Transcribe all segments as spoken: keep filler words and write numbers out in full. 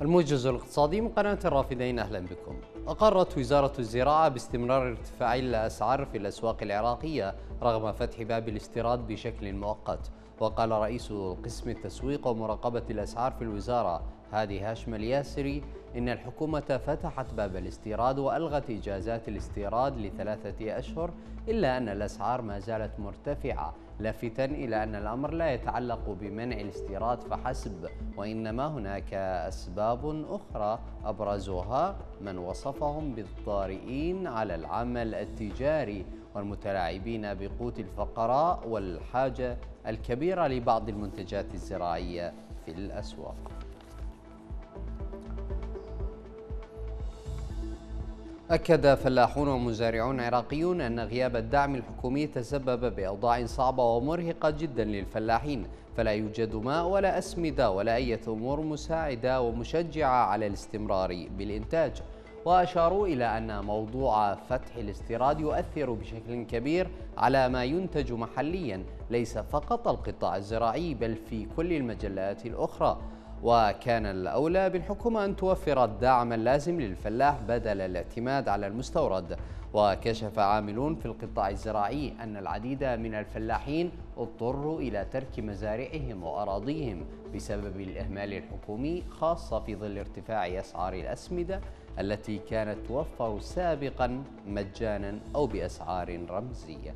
الموجز الاقتصادي من قناة الرافدين، أهلا بكم. أقرت وزارة الزراعة باستمرار ارتفاع الأسعار في الأسواق العراقية رغم فتح باب الاستيراد بشكل مؤقت. وقال رئيس قسم التسويق ومراقبة الأسعار في الوزارة هادي هاشم الياسري إن الحكومة فتحت باب الاستيراد وألغت إجازات الاستيراد لثلاثة أشهر، إلا أن الأسعار ما زالت مرتفعة، لافتا إلى أن الأمر لا يتعلق بمنع الاستيراد فحسب، وإنما هناك أسباب أخرى أبرزها من وصفهم بالطارئين على العمل التجاري والمتلاعبين بقوت الفقراء والحاجة الكبيرة لبعض المنتجات الزراعية في الأسواق. أكد فلاحون ومزارعون عراقيون أن غياب الدعم الحكومي تسبب بأوضاع صعبة ومرهقة جدا للفلاحين، فلا يوجد ماء ولا أسمدة ولا أي أمور مساعدة ومشجعة على الاستمرار بالإنتاج. وأشاروا إلى أن موضوع فتح الاستيراد يؤثر بشكل كبير على ما ينتج محليا، ليس فقط القطاع الزراعي بل في كل المجالات الأخرى، وكان الأولى بالحكومة أن توفر الدعم اللازم للفلاح بدل الاعتماد على المستورد. وكشف عاملون في القطاع الزراعي أن العديد من الفلاحين اضطروا إلى ترك مزارعهم وأراضيهم بسبب الإهمال الحكومي، خاصة في ظل ارتفاع أسعار الأسمدة التي كانت توفر سابقا مجانا أو بأسعار رمزية.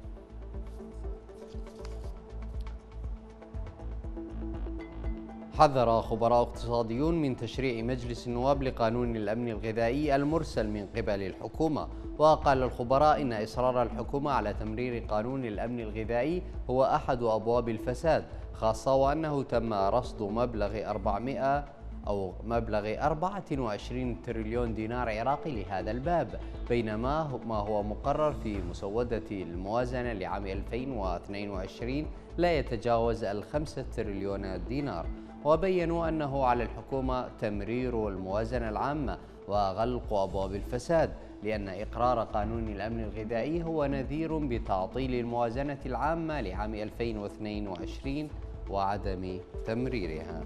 حذر خبراء اقتصاديون من تشريع مجلس النواب لقانون الأمن الغذائي المرسل من قبل الحكومة. وقال الخبراء إن إصرار الحكومة على تمرير قانون الأمن الغذائي هو أحد أبواب الفساد، خاصة وأنه تم رصد مبلغ أربعمائة أو مبلغ أربعة وعشرين تريليون دينار عراقي لهذا الباب، بينما ما هو مقرر في مسودة الموازنة لعام ألفين واثنين وعشرين لا يتجاوز الخمسة تريليون دينار. وبينوا أنه على الحكومة تمرير الموازنة العامة وغلق أبواب الفساد، لأن إقرار قانون الأمن الغذائي هو نذير بتعطيل الموازنة العامة لعام ألفين واثنين وعشرين وعدم تمريرها.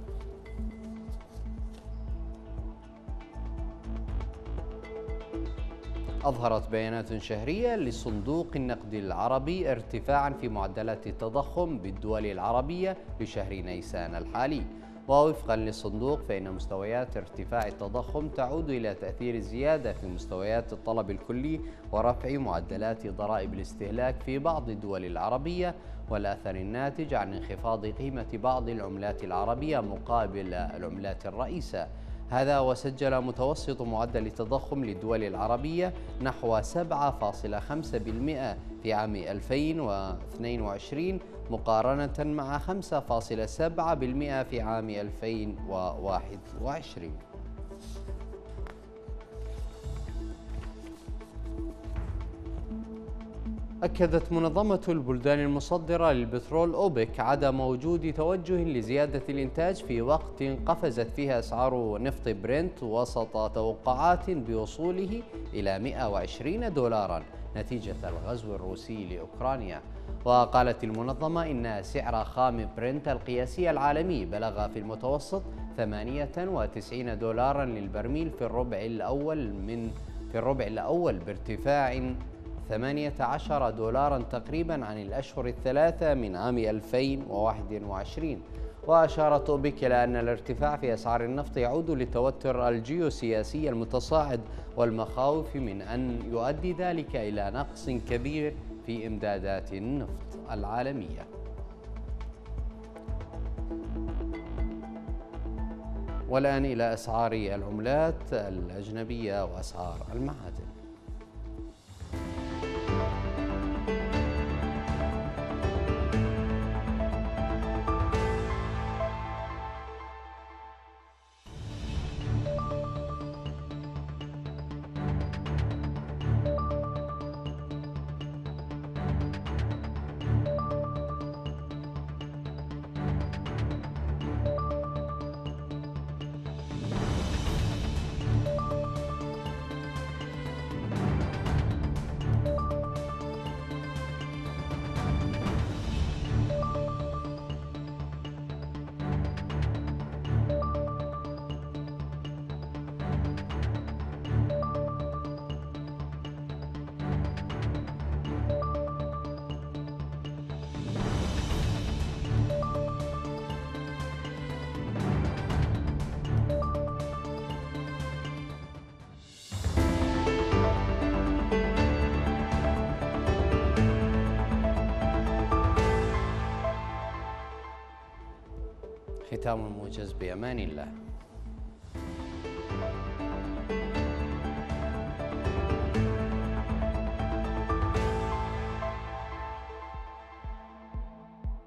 أظهرت بيانات شهرية لصندوق النقد العربي ارتفاعا في معدلات التضخم بالدول العربية لشهر نيسان الحالي. ووفقا للصندوق فإن مستويات ارتفاع التضخم تعود إلى تأثير الزيادة في مستويات الطلب الكلي ورفع معدلات ضرائب الاستهلاك في بعض الدول العربية، والأثر الناتج عن انخفاض قيمة بعض العملات العربية مقابل العملات الرئيسة. هذا وسجل متوسط معدل التضخم للدول العربية نحو سبعة فاصلة خمسة بالمئة في عام ألفين واثنين وعشرين مقارنة مع خمسة فاصلة سبعة بالمئة في عام ألفين وواحد وعشرين. أكدت منظمة البلدان المصدرة للبترول أوبك عدم وجود توجه لزيادة الإنتاج في وقت قفزت فيه أسعار نفط برنت وسط توقعات بوصوله إلى مئة وعشرين دولارا نتيجة الغزو الروسي لأوكرانيا. وقالت المنظمة إن سعر خام برنت القياسي العالمي بلغ في المتوسط ثمانية وتسعين دولارا للبرميل في الربع الأول من في الربع الأول بارتفاع ثمانية عشر دولارا تقريبا عن الأشهر الثلاثة من عام ألفين وواحد وعشرين. وأشارت أوبك إلى أن الارتفاع في أسعار النفط يعود للتوتر الجيوسياسي المتصاعد والمخاوف من أن يؤدي ذلك إلى نقص كبير في إمدادات النفط العالمية. والآن إلى أسعار العملات الأجنبية وأسعار المعادن. ختام موجز بأمان الله.